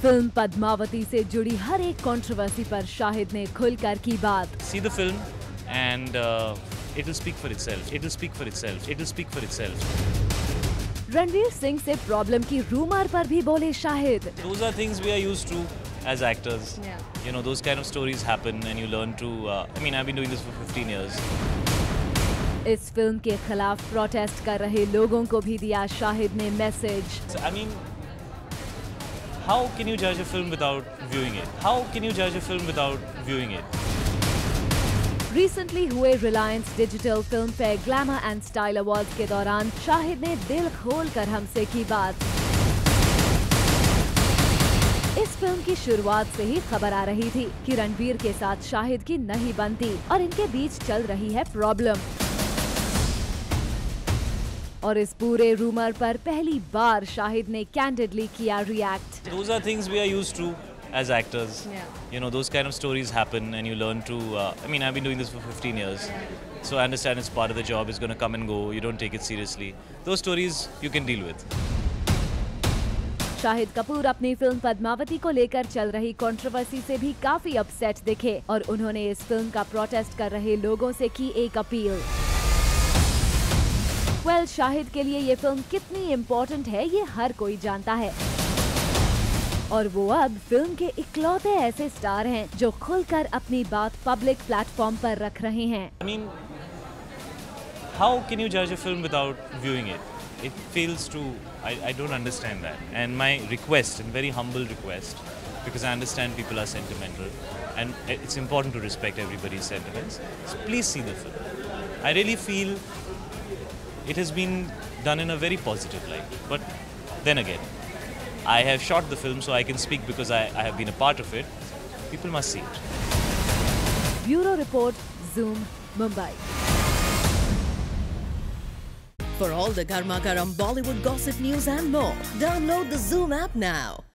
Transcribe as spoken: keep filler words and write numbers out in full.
Film Padmavati से जुड़ी हर एक कंट्रोवर्सी पर शाहिद ने खुलकर की बात। See the film and uh, it will speak for itself. It will speak for itself. It will speak for itself. Ranveer Singh से प्रॉब्लम की रूमर पर भी बोले Shahid. Those are things we are used to as actors. Yeah. You know, those kind of stories happen and you learn to. Uh, I mean, I've been doing this for fifteen years. इस फिल्म के खिलाफ protest कर रहे लोगों को भी दिया शाहिद ने message. So, I mean, how can you judge a film without viewing it? How can you judge a film without viewing it? Recently हुए Reliance Digital Filmfare Glamour and Style Awards के दौरान शाहिद ने दिल खोलकर हमसे की बात। इस फिल्म की शुरुआत से ही खबर आ रही थी कि रणवीर के साथ शाहिद की नहीं बनती और इनके बीच चल रही है प्रॉब्लम। और इस पूरे रूमर पर पहली बार शाहिद ने कैंडिडली किया react. Those are things we are used to as actors. Yeah. You know, those kind of stories happen and you learn to. Uh, I mean, I've been doing this for fifteen years. So I understand it's part of the job. It's going to come and go. You don't take it seriously. Those stories you can deal with. Shahid Kapoor अपनी फिल्म पद्मावती को लेकर चल रही controversy से भी काफी upset दिखे और उन्होंने इस फिल्म का प्रोटेस्ट कर रहे लोगों से की एक अपील। वेल, well, शाहिद के लिए ये फिल्म कितनी इम्पोर्टेंट है ये हर कोई जानता है और वो अब फिल्म के इकलौते ऐसे स्टार हैं जो खुलकर अपनी बात पब्लिक प्लेटफॉर्म पर रख रहे हैं। I mean, how can you judge a film without viewing it? It feels too. I, I don't understand that. And my request, and very humble request, because I understand people are sentimental, and it's important to respect everybody's sentiments. So please see the film. I really feel it has been done in a very positive light. But then again, I have shot the film, so I can speak because I, I have been a part of it. People must see it. Bureau Report, Zoom, Mumbai. For all the Garma Garam Bollywood gossip news and more, download the Zoom app now.